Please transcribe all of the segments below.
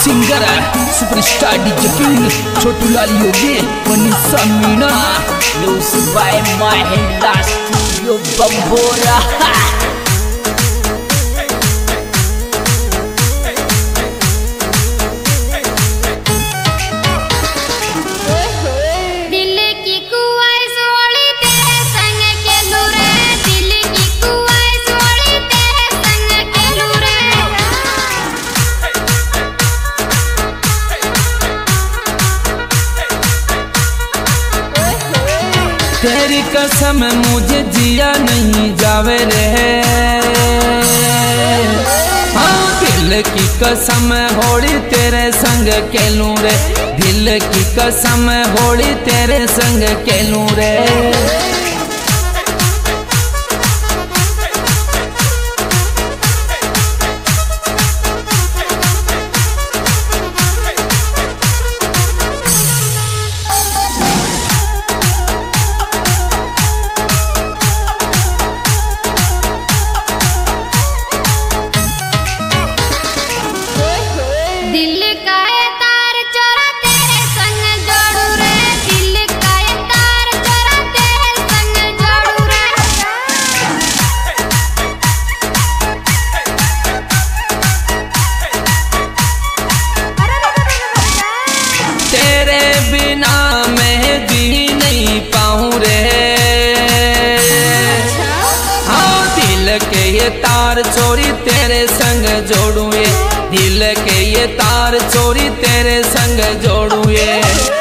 Singer superstar DJ king Chhotu Lal Yogi Manisha Meena music by Mahindra studio Bambora. तेरी कसम मुझे जिया नहीं जावे रे, हाँ दिल की कसम होली तेरे संग खेलूं रे, दिल की कसम होली तेरे संग खेलूं रे। ये तार चोरी तेरे संग जोड़ू ये, दिल के ये तार चोरी तेरे संग जोड़ू ये।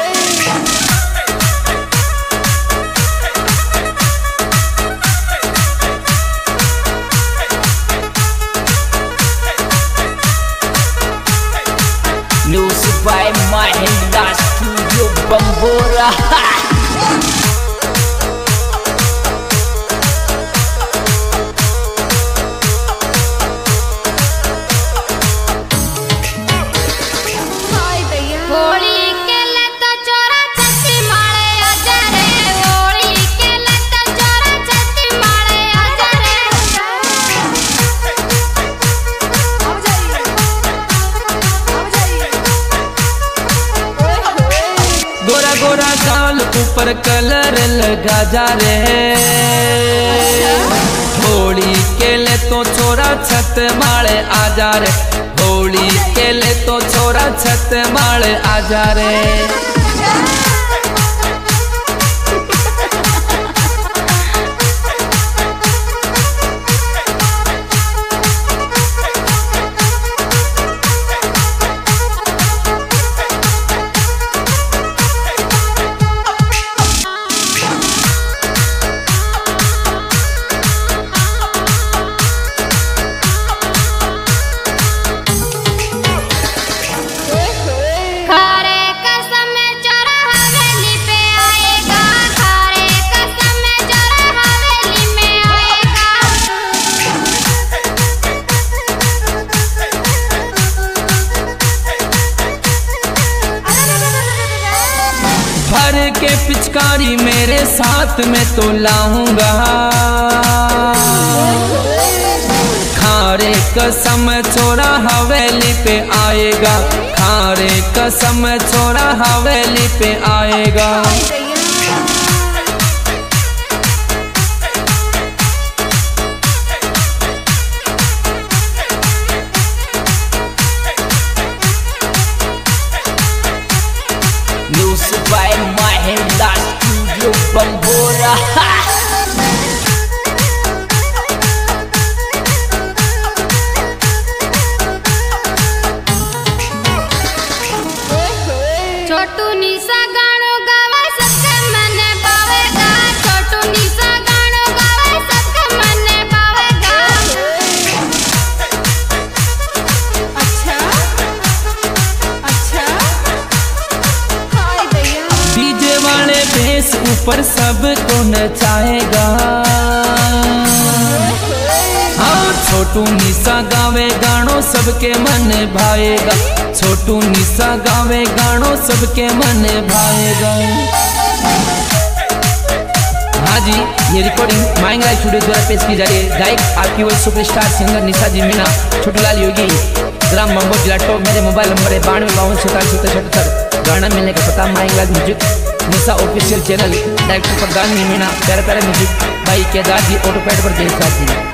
Music by Mahindra studio Bambora. गोरा गाल ऊपर कलर लगा जा रे, होली के ले तो छोरा छत माले आ जा रे, होली के ले तो छोरा छत माले आ जा रे। भर के पिचकारी मेरे साथ में तो लाऊंगा, खारे कसम छोरा हवेली पे आएगा, खारे कसम छोरा हवेली पे आएगा। Music by Mahindra studio Bambora. Chhotu Nisha गानो गावे सबके मने पावेगा, छोटू निशा गानो गावे सबके मने पावेगा। अच्छा अच्छा हाय भैया डीजे वाले बेस ऊपर सबको नचाएगा, हाँ छोटू निशा गावे गानो सबके मन भाएगा, छोटू निशा गावे गानो सबके मन भाएगा। हाँ जी, ये रिकॉर्डिंग महिंद्रा स्टूडियो द्वारा पेश की जा रही है। गायक आपकी वो सुपरस्टार सिंगर निशा जी मीना छोटू लाल योगी। ग्राम मंगो जिला टॉप। मेरे मोबाइल नंबर है 92524777। गाना मिलने का पता माइंगलाज music Nisha official channel, director Pradhan Meena, प्यारे प्यारे म्यूजिक भाई केदार जी, ऑटोपैड पर जय साथ जी।